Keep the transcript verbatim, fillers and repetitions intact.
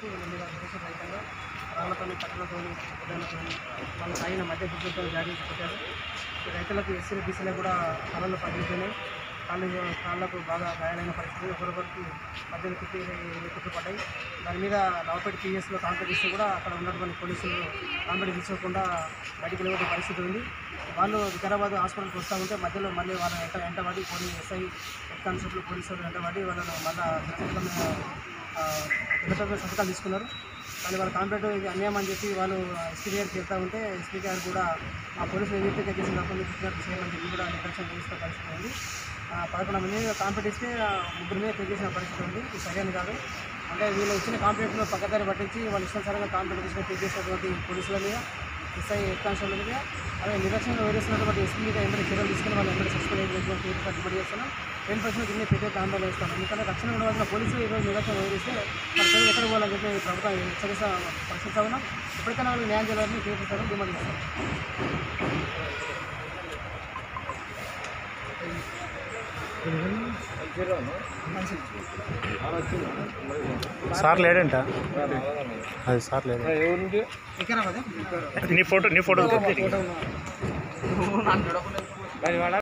చేస్తూ వీళ్ళ మీద ఉద్దేశ రహితంగా రాళ్లతో కట్టలతో ఉదయంతో వాళ్ళ తాగిన మధ్య బుద్ధులతో జారీ పెట్టారు. రైతులకు ఎస్సీ బీసీలకు కూడా కాళ్ళలో పడిపోయినాయి. కాళ్ళు కాళ్ళకు బాగా గాయాలైన పరిస్థితి, ఒకరొకరికి మధ్యలో తిప్పి తిప్పబడ్డాయి. దాని మీద నవపేట పిఎస్లో కాంప్లైంట్ ఇస్తే కూడా అక్కడ ఉన్నటువంటి పోలీసులు కాంప్లైంట్ తీసుకోకుండా బయటికి వెళ్ళే పరిస్థితి ఉంది. వాళ్ళు వికారాబాద్ హాస్పిటల్కి వస్తూ ఉంటే మధ్యలో మళ్ళీ వాళ్ళ వెంట వెంటబడి పోలీస్ ఎస్ఐ హెడ్ కానిస్టేబుల్ పోలీసులు వెంటబడి వాళ్ళను మళ్ళీ సంతకాలు సంతకాలు తీసుకున్నారు. కానీ వాళ్ళ కాంప్లైంట్ ఇది అన్యాయం అని చెప్పి వాళ్ళు ఎస్పీ గారికి చెప్తా ఉంటే ఎస్పీ గారు కూడా ఆ పోలీసులు ఏదైతే చేసిన తప్పని చేయమని చెప్పి కూడా నిర్లక్ష్యం చేసిన పరిస్థితి ఉంది. పదకొండు మంది మీద కాంప్లైంట్ ఇస్తే ముగ్గురు మీద పే చేసిన పరిస్థితి ఉంది. ఇది సరైనది కాదు. అంటే వీళ్ళు ఇచ్చిన కాంప్లైంట్ను పక్కదారి పట్టించి వాళ్ళు ఇష్టానుసారంగా కాంప్లైంట్ తీసుకొని పే చేసినటువంటి పోలీసుల మీద, ఎస్ఐ హెడ్ కానిస్టేబుల్ మీద, అలాగే నిర్లక్ష్యంగా వివరిస్తున్నటువంటి ఎస్పీ మీద ఎంబడి చర్యలు తీసుకుని వాళ్ళు ఎంబడి సస్పెండ్ అయినటువంటి డిమాండ్ చేస్తున్నాం. టెన్ పర్సెంట్ దీన్ని పెద్ద ఆందోళన ఇస్తాం. ఎందుకంటే రక్షణ ఉండవలసిన పోలీసులు ఈరోజు నిర్లక్ష్యం వివరిస్తే వాళ్ళు ఎక్కడ పోవాలని చెప్పి ప్రభుత్వం హెచ్చరిస్తా పరిస్థితి ఉన్నాం. ఇప్పటికైనా వాళ్ళు న్యాయం చేయాలని తీర్పిస్తారని డిమాండ్ చేస్తాం. సార్ లేడంట, అది సార్ లేడు. నీ ఫోటో నీ ఫోటో